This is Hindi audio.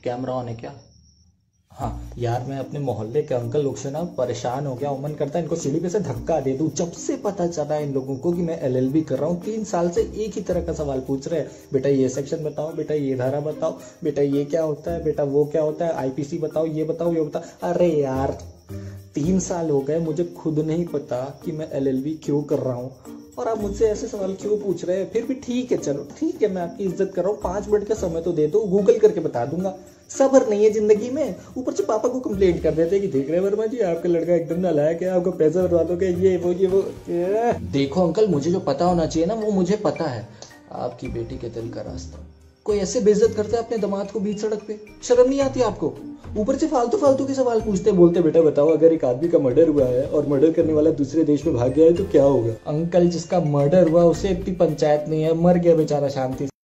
कैमरा ऑन है क्या? हाँ यार, मैं अपने मोहल्ले के अंकल लोग से ना परेशान हो गया हूँ। मन करता है इनको सीढ़ी पे से धक्का दे दूं। जब से पता चला इन लोगों को कि मैं एलएलबी कर रहा हूँ, 3 साल से एक ही तरह का सवाल पूछ रहे हैं। बेटा ये सेक्शन बताओ, बेटा ये धारा बताओ, बेटा ये क्या होता है, बेटा वो क्या होता है, आईपीसी बताओ, ये बताओ, ये बताओ। अरे यार 3 साल हो गए, मुझे खुद नहीं पता कि मैं एलएलबी क्यों कर रहा हूँ, और आप मुझसे ऐसे सवाल क्यों पूछ रहे हैं? फिर भी ठीक है, चलो ठीक है, मैं आपकी इज्जत कर रहा हूँ। 5 मिनट का समय तो दे दो, गूगल करके बता दूंगा। सब्र नहीं है जिंदगी में, ऊपर से पापा को कंप्लेंट कर देते कि देख रहे हैं वर्मा जी, आपका लड़का एकदम नालायक है, आपको पैसा बर्बा दोगे, ये वो। देखो अंकल, मुझे जो पता होना चाहिए ना वो मुझे पता है। आपकी बेटी के दिल का रास्ता, कोई ऐसे बेइज्जत करता है अपने दामाद को बीच सड़क पे? शर्म नहीं आती आपको? ऊपर से फालतू फालतू के सवाल पूछते बोलते। बेटा बताओ, अगर एक आदमी का मर्डर हुआ है और मर्डर करने वाला दूसरे देश में भाग गया है तो क्या होगा? अंकल, जिसका मर्डर हुआ उसे इतनी पंचायत नहीं है, मर गया बेचारा शांति से।